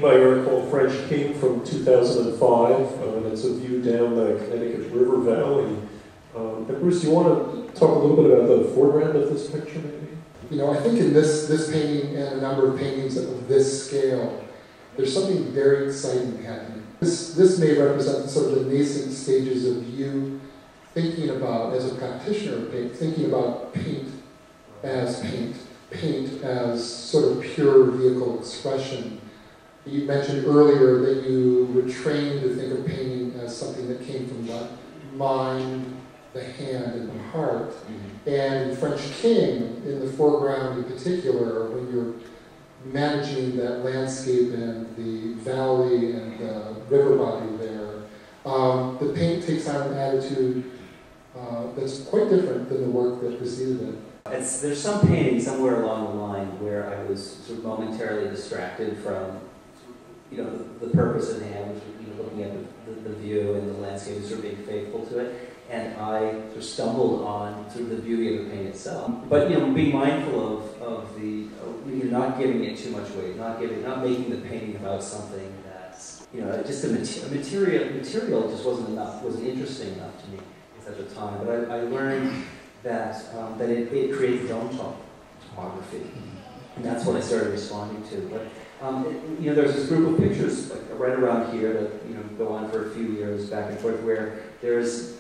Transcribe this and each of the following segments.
by Eric Aho French King from 2005, and it's a view down the Connecticut River Valley. And Bruce, do you want to talk a little bit about the foreground of this picture, maybe? You know, I think in this painting and a number of paintings of this scale, there's something very exciting happening. This may represent sort of the nascent stages of you thinking about, as a practitioner of paint, thinking about paint as paint, paint as sort of pure vehicle expression. You mentioned earlier that you were trained to think of painting as something that came from the mind, the hand, and the heart. Mm-hmm. And French King, in the foreground in particular, when you're managing that landscape and the valley and the river body there, the paint takes on an attitude that's quite different than the work that preceded it. There's some painting somewhere along the line where I was sort of momentarily distracted from, the purpose in hand, looking at the view and the landscape and sort of being faithful to it. And I sort of stumbled on sort of the beauty of the paint itself. But being mindful of the, not giving it too much weight, not making the painting about something that's, just a material just wasn't interesting enough to me at the time. But I learned that it creates its own topography, and that's what I started responding to. But there's this group of pictures right around here that go on for a few years back and forth, where there's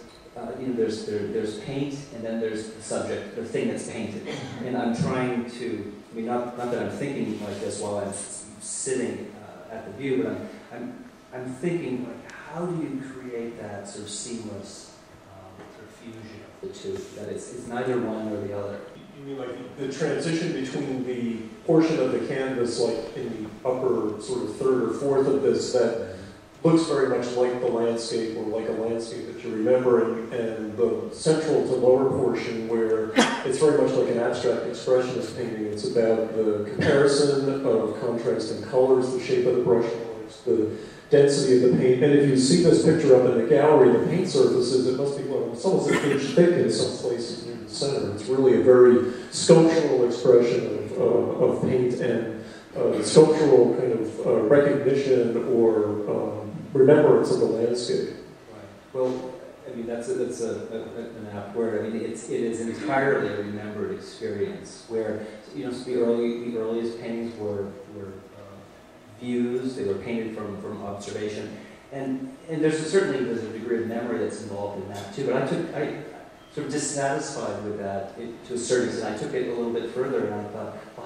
paint, and then there's the subject, the thing that's painted. And I'm trying to, not that I'm thinking like this while I'm sitting at the view, but I'm thinking, how do you create that sort of seamless sort of fusion of the two, that it's neither one nor the other. You mean like the transition between the portion of the canvas, like in the upper sort of third or fourth of this, that looks very much like the landscape or like a landscape that you remember, and the central to lower portion where it's very much like an abstract expressionist painting. It's about the comparison of contrasting colors, the shape of the brush strokes, the density of the paint. And if you see this picture up in the gallery, the paint surfaces, it must be it's almost an inch thick in some places near the center. It's really a very sculptural expression of paint and sculptural kind of recognition or remembrance of the landscape. Right. Well, that's an apt word. It is entirely a remembered experience where the earliest paintings were views. They were painted from observation, and certainly there's a degree of memory that's involved in that too. But I sort of dissatisfied with that to a certain extent. I took it a little bit further, and I thought, well,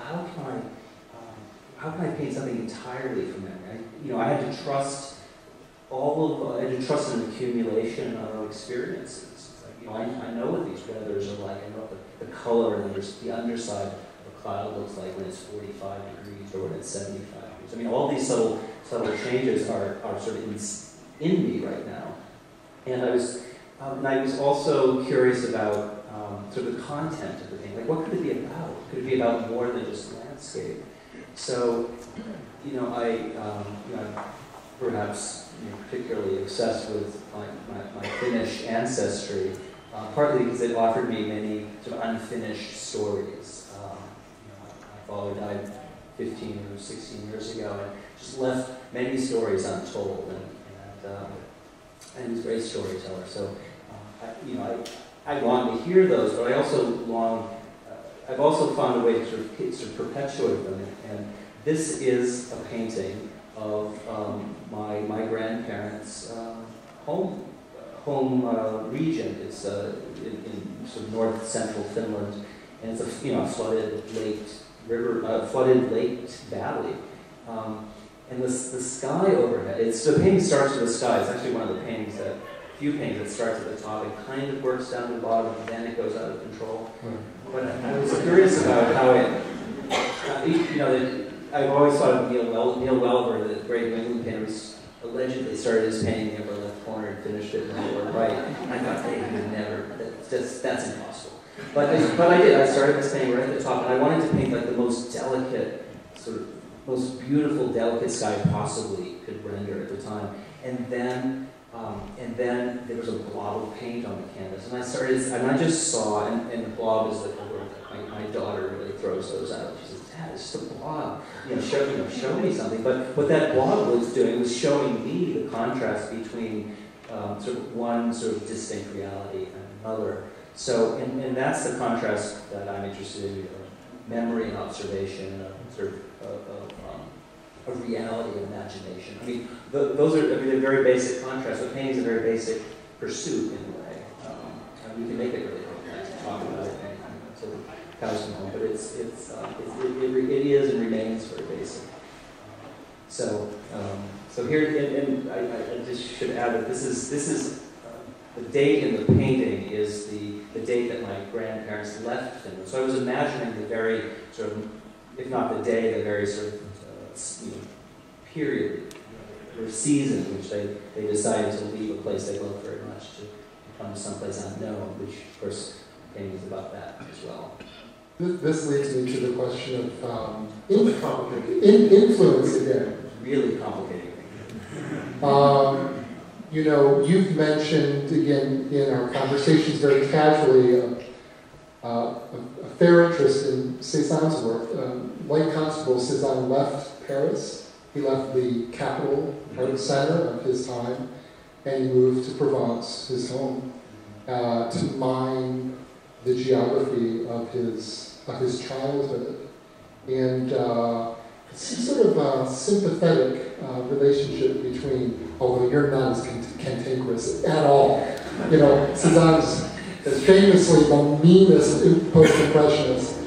how can I paint something entirely from memory? I had to trust I had to trust an accumulation of experiences. I know what these weathers are like. I know what the color and the underside of a cloud looks like when it's 45 degrees or when it's 75 degrees. All these subtle changes are sort of in me right now. And I was also curious about sort of the content of the painting. Like, what could it be about? Could it be about more than just landscape? So, I'm perhaps particularly obsessed with my Finnish ancestry, partly because it offered me many sort of unfinished stories. My father died 15 or 16 years ago, and just left many stories untold, and he was a great storyteller. So, I long to hear those, but I also long. I've also found a way to sort of perpetuate them, and this is a painting of my grandparents' home region. It's in sort of north central Finland, and it's a flooded lake valley. And the sky overhead. The painting starts with the sky. It's actually one of the paintings few paintings that starts at the top and kind of works down to the bottom, and then it goes out of control. But I was curious about how I've always thought of Neil Welver, the great New England painter, who allegedly started his painting in the upper left corner and finished it in the lower right. And I thought, hey, he would never. That's impossible. But I did. I started this painting right at the top, and I wanted to paint like the most delicate, sort of most beautiful, delicate sky possibly could render at the time. And then there was a blob of paint on the canvas, and I just saw, and the blob is like a word that my daughter really throws those out. She says, "Dad, it's just a blog, show me something. But what that blog was doing was showing me the contrast between sort of one sort of distinct reality and another. So, and that's the contrast that I'm interested in, memory and observation, sort of reality and imagination. I mean, those are, they're very basic contrasts, but painting is a very basic pursuit in a way. And we can make it really complex to talk about it and sort of cows come home, but it is and remains very basic. So, so here, and I just should add that this is the date in the painting is the date that my grandparents left Finland. So I was imagining the very sort of, if not the day, the very sort of period or season in which they decided to leave a place they loved very much to come to someplace unknown, which of course the painting is about that as well. This leads me to the question of influence again. Really complicated. You've mentioned, again, in our conversations very casually, a fair interest in Cézanne's work. Like Constable, Cézanne left Paris. He left the capital, art center of his time, and he moved to Provence, his home, to mine the geography of his childhood. And it's sort of a sympathetic relationship between, although you're not as cantankerous at all. Cézanne's famously the meanest post-impressionist.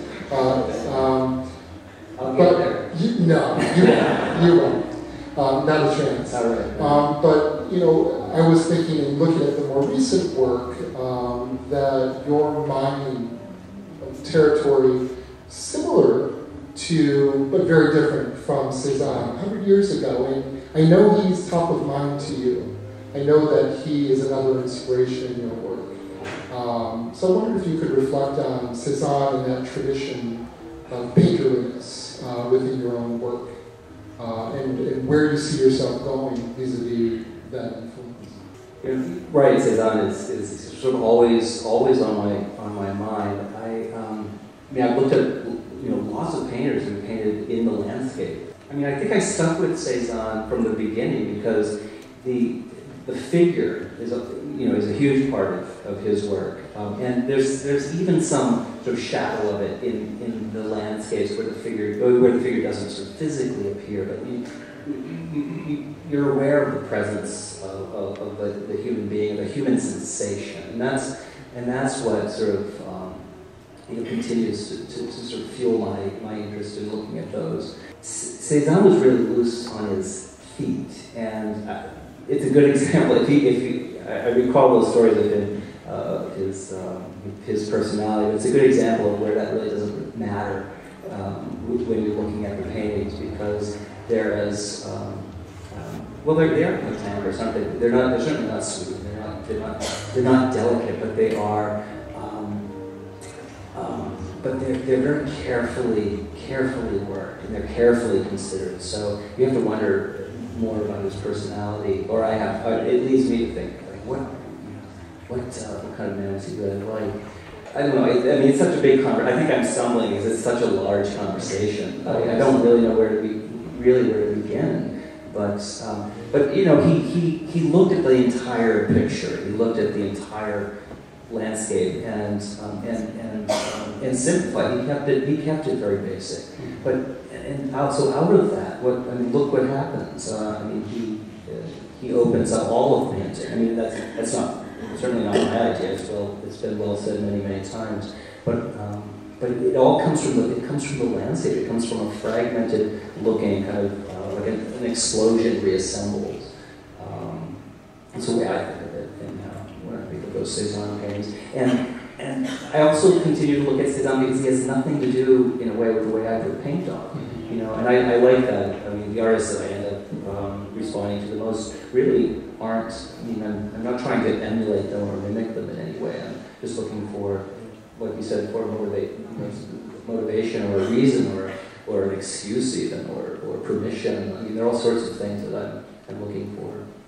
I'll get there. You won't. Not a chance. All right. But, I was thinking and looking at the more recent work that you're mining territory similar to, but very different from Cézanne 100 years ago. And I know he's top of mind to you. I know that he is another inspiration in your work. So I wondered if you could reflect on Cézanne and that tradition of painterliness within your own work, and where you see yourself going vis-a-vis that influence. Right, Cézanne is sort of always on my mind. I've looked at lots of painters who painted in the landscape. I think I stuck with Cézanne from the beginning because the figure is a huge part of his work, and there's even some sort of shadow of it in the landscapes where the figure doesn't sort of physically appear, but you're aware of the presence of the human being, the human sensation, and that's what sort of continues to sort of fuel my interest in looking at those. Cézanne was really loose on his feet, and it's a good example. I recall those stories of him, his personality. But it's a good example of where that really doesn't matter when you're looking at the paintings, because they're as they are cantankerous, aren't they? They're certainly not sweet. They're not delicate, but they are. But they're very carefully worked, and they're carefully considered. So you have to wonder more about his personality, or it leads me to think, like, what kind of man is he really like? I don't know. It's such a big conversation. I think I'm stumbling because it's such a large conversation. I don't really know where to begin. But he looked at the entire picture. He looked at the entire landscape and simplified. He kept it very basic. But so out of that, look what happens. He opens up all of painting. That's not certainly not my idea. It's been well said many times. But it all comes from the landscape. It comes from a fragmented looking kind of like an explosion reassembled. That's the way I think of it. When I think of those Cézanne paintings, and I also continue to look at Cézanne because he has nothing to do in a way with the way I put paint on. And I like that. The artists that I end up responding to the most really aren't. I'm not trying to emulate them or mimic them in any way. I'm just looking for, like you said, for motivation or a reason or an excuse even or permission. There are all sorts of things that I'm looking for.